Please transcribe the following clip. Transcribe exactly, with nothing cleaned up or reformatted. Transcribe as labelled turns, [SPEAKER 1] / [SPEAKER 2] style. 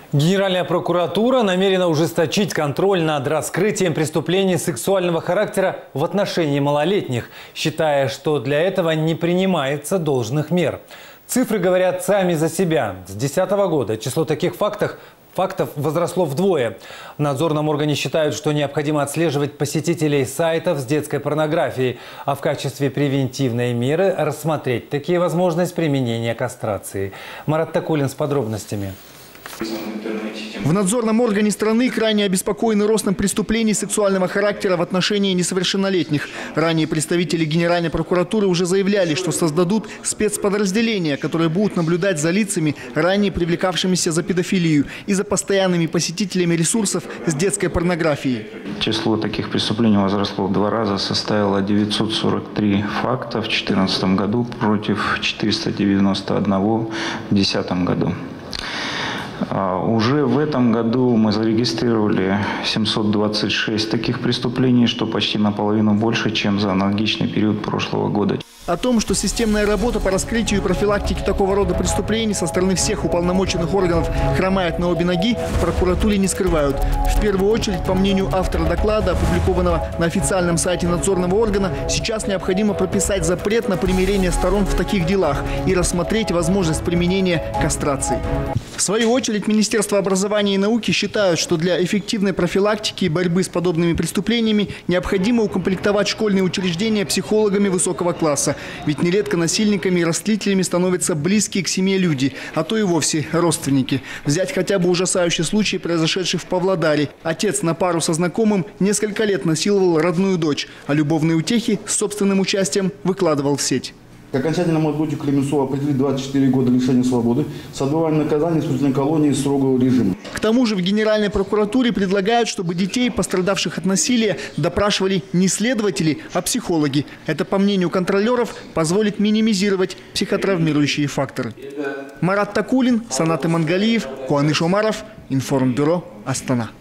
[SPEAKER 1] Генеральная прокуратура намерена ужесточить контроль над раскрытием преступлений сексуального характера в отношении малолетних, считая, что для этого не принимается должных мер. Цифры говорят сами за себя. С две тысячи десятого года число таких фактов, фактов возросло вдвое. В надзорном органе считают, что необходимо отслеживать посетителей сайтов с детской порнографией, а в качестве превентивной меры рассмотреть такие возможности применения кастрации. Марат Такулин с подробностями.
[SPEAKER 2] В надзорном органе страны крайне обеспокоены ростом преступлений сексуального характера в отношении несовершеннолетних. Ранее представители Генеральной прокуратуры уже заявляли, что создадут спецподразделения, которые будут наблюдать за лицами, ранее привлекавшимися за педофилию, и за постоянными посетителями ресурсов с детской порнографией.
[SPEAKER 3] Число таких преступлений возросло в два раза, составило девятьсот сорок три факта в две тысячи четырнадцатом году против четырёхсот девяноста одного в две тысячи десятом году. Уже в этом году мы зарегистрировали семьсот двадцать шесть таких преступлений, что почти наполовину больше, чем за аналогичный период прошлого года.
[SPEAKER 2] О том, что системная работа по раскрытию и профилактике такого рода преступлений со стороны всех уполномоченных органов хромает на обе ноги, в прокуратуре не скрывают. В первую очередь, по мнению автора доклада, опубликованного на официальном сайте надзорного органа, сейчас необходимо прописать запрет на примирение сторон в таких делах и рассмотреть возможность применения кастрации. В свою очередь, Министерство образования и науки считают, что для эффективной профилактики и борьбы с подобными преступлениями необходимо укомплектовать школьные учреждения психологами высокого класса. Ведь нередко насильниками и растлителями становятся близкие к семье люди, а то и вовсе родственники. Взять хотя бы ужасающий случай, произошедший в Павлодаре. Отец на пару со знакомым несколько лет насиловал родную дочь, а любовные утехи с собственным участием выкладывал в сеть.
[SPEAKER 4] Окончательно Мадгути Клеменцову определить двадцать четыре года лишения свободы с отбыванием наказания исправительной колонии строгого режима.
[SPEAKER 2] К тому же в Генеральной прокуратуре предлагают, чтобы детей, пострадавших от насилия, допрашивали не следователи, а психологи. Это, по мнению контролеров, позволит минимизировать психотравмирующие факторы. Марат Такулин, Санат Имангалиев, Куаныш Омаров, Информбюро, Астана.